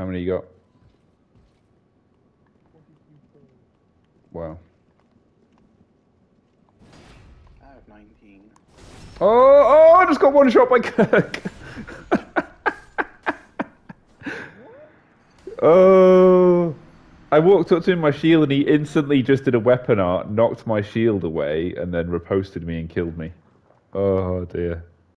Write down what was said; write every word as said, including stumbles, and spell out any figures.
How many you got? Wow. I have nineteen. Oh, oh, I just got one shot by Kirk. Oh, I walked up to him, my shield, and he instantly just did a weapon art, knocked my shield away, and then riposted me and killed me. Oh dear.